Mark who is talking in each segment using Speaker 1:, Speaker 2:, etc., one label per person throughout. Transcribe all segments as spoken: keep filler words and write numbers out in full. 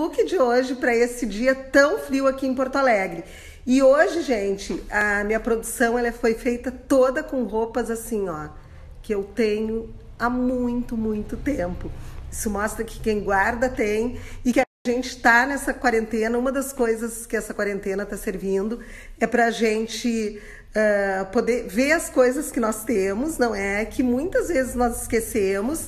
Speaker 1: look de hoje para esse dia tão frio aqui em Porto Alegre. E hoje, gente, a minha produção ela foi feita toda com roupas assim, ó, que eu tenho há muito, muito tempo. Isso mostra que quem guarda tem e que a gente está nessa quarentena. Uma das coisas que essa quarentena está servindo é para a gente uh, poder ver as coisas que nós temos, não é? Que muitas vezes nós esquecemos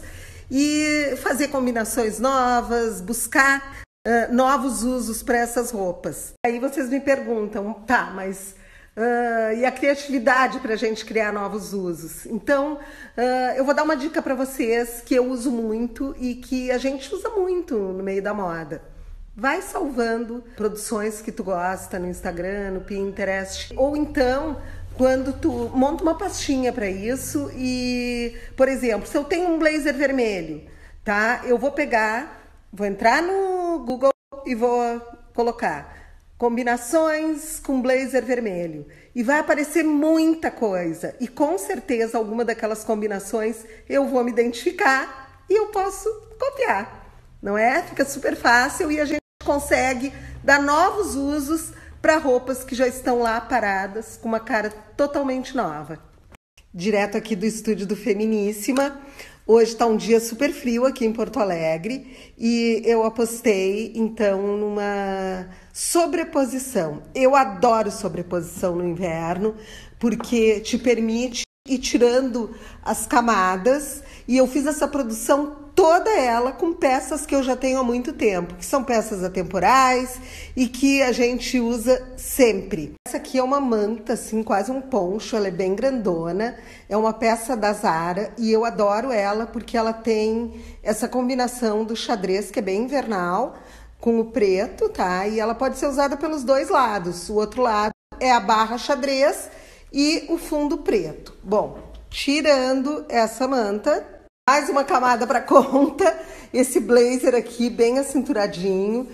Speaker 1: e fazer combinações novas, buscar uh, novos usos para essas roupas. Aí vocês me perguntam, tá, mas uh, e a criatividade para a gente criar novos usos? Então, uh, eu vou dar uma dica para vocês que eu uso muito e que a gente usa muito no meio da moda. Vai salvando produções que tu gosta no Instagram, no Pinterest, ou então quando tu monta uma pastinha para isso e, por exemplo, se eu tenho um blazer vermelho, tá? Eu vou pegar, vou entrar no Google e vou colocar combinações com blazer vermelho e vai aparecer muita coisa e com certeza alguma daquelas combinações eu vou me identificar e eu posso copiar, não é? Fica super fácil e a gente consegue dar novos usos para roupas que já estão lá paradas com uma cara totalmente nova. Direto aqui do estúdio do Feminíssima. Hoje está um dia super frio aqui em Porto Alegre e eu apostei então numa sobreposição. Eu adoro sobreposição no inverno porque te permite ir tirando as camadas e eu fiz essa produção toda ela com peças que eu já tenho há muito tempo, que são peças atemporais e que a gente usa sempre. Essa aqui é uma manta, assim, quase um poncho, ela é bem grandona, é uma peça da Zara e eu adoro ela porque ela tem essa combinação do xadrez, que é bem invernal, com o preto, tá? E ela pode ser usada pelos dois lados. O outro lado é a barra xadrez e o fundo preto. Bom, tirando essa manta, mais uma camada para conta, esse blazer aqui bem acinturadinho,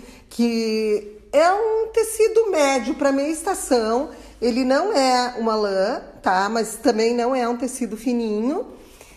Speaker 1: que é um tecido médio para meia estação. Ele não é uma lã, tá? Mas também não é um tecido fininho.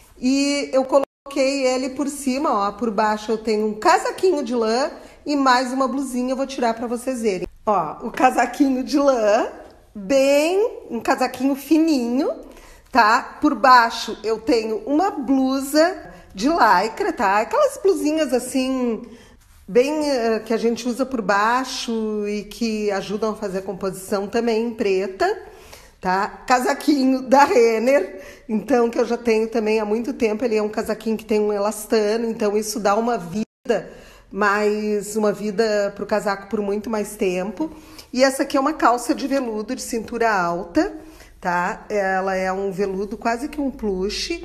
Speaker 1: E eu coloquei ele por cima, ó, por baixo eu tenho um casaquinho de lã e mais uma blusinha, eu vou tirar para vocês verem. Ó, o casaquinho de lã, bem, um casaquinho fininho, tá? Por baixo eu tenho uma blusa de lycra, tá? Aquelas blusinhas assim, bem uh, que a gente usa por baixo e que ajudam a fazer a composição também em preta, tá? Casaquinho da Renner, então, que eu já tenho também há muito tempo. Ele é um casaquinho que tem um elastano, então isso dá uma vida, mais uma vida pro casaco por muito mais tempo. E essa aqui é uma calça de veludo de cintura alta, tá? Ela é um veludo quase que um plush.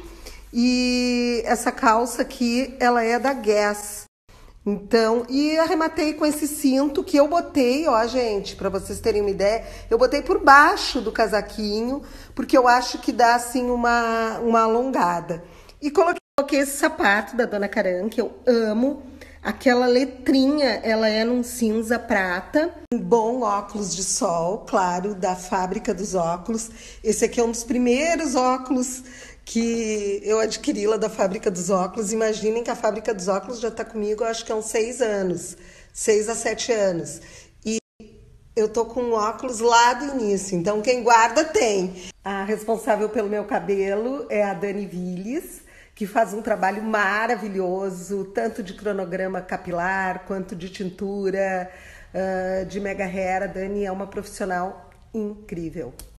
Speaker 1: E essa calça aqui, ela é da Guess. Então, e arrematei com esse cinto que eu botei, ó, gente, para vocês terem uma ideia, eu botei por baixo do casaquinho, porque eu acho que dá, assim, uma, uma alongada. E coloquei esse sapato da Dona Karan, que eu amo. Aquela letrinha, ela é num cinza prata. Um bom óculos de sol, claro, da Fábrica dos Óculos. Esse aqui é um dos primeiros óculos que eu adquiri lá da Fábrica dos Óculos. Imaginem que a Fábrica dos Óculos já está comigo, acho que há uns seis anos. Seis a sete anos. E eu tô com um óculos lá do início, então quem guarda tem. A responsável pelo meu cabelo é a Dani Villes, que faz um trabalho maravilhoso, tanto de cronograma capilar, quanto de tintura, uh, de mega hair. A Dani é uma profissional incrível.